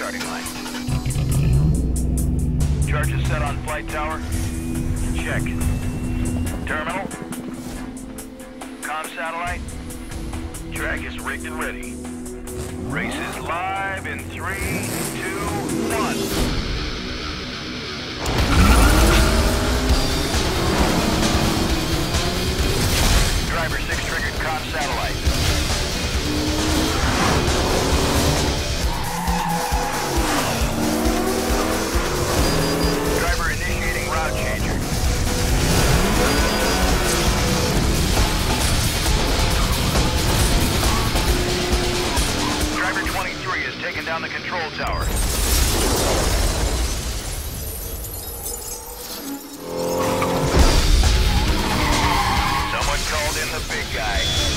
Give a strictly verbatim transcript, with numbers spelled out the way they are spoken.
starting line. Charges set on flight tower. Check. Terminal. Comm satellite. Track is rigged and ready. Race is live in three, two, one. Driver six triggered comm satellite. Driver initiating route changer. Driver twenty-three has taken down the control tower. Someone called in the big guy.